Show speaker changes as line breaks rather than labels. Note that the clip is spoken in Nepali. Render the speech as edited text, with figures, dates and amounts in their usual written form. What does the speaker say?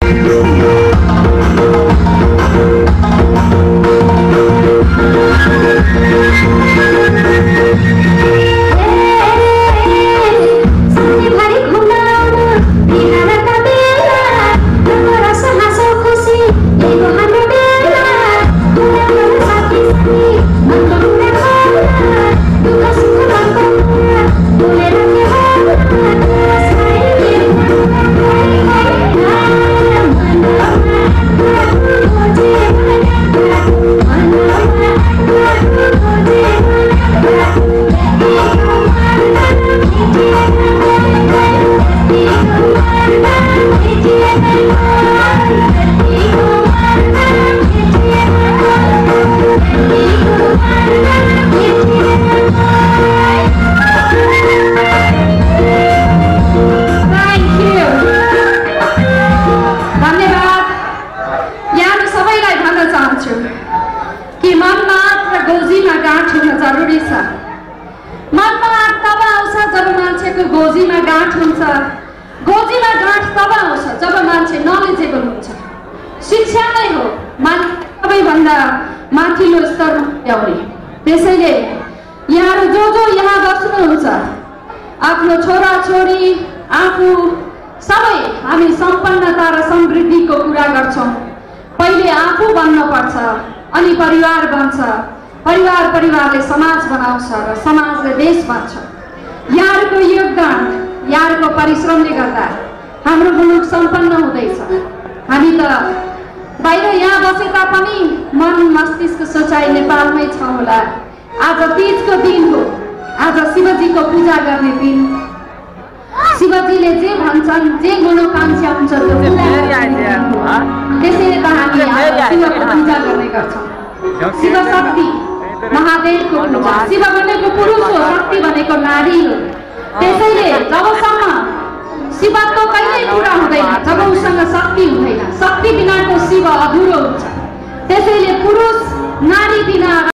गोजीमा गाँठ हुन्छ। गोजीमा गाँठ तब आउँछ जब मान्छे नलेजेबल हुन्छ। शिक्षा नै हो सबैभन्दा माथिल्लो स्तरमा ल्याउने। त्यसैले यहाँहरू जो यहाँ बस्नुहुन्छ, आफ्नो छोरा छोरी आफू सबै हामी सम्पन्नता र समृद्धिको कुरा गर्छौँ। पहिले आफू बन्नुपर्छ, अनि परिवार बन्छ। परिवारले समाज बनाउँछ र समाजले देश बन्छ। यहाँहरूको योगदान, यहाँहरूको परिश्रमले गर्दा हाम्रो मुलुक सम्पन्न हुँदैछ। हामी त बाहिर यहाँ बसे तापनि मन मस्तिष्क सोचाइ नेपालमै छ होला। आज तीजको दिन हो, आज शिवजीको पूजा गर्ने दिन। शिवजीले जे भन्छन्, जे मनोकांक्षा हुन्छ त्यसैले त हामी शिवको पूजा गर्ने गर्छौँ। शिव शक्ति महादेवको पूजा। शिव भनेको पुरुष हो, शक्ति भनेको नारी हो। त्यसैले जबसम्म शिवत्व कहिल्यै पूरा हुँदैन जब उसँग शक्ति हुँदैन। शक्ति बिनाको शिव अधुरो हुन्छ। त्यसैले पुरुष नारी बिना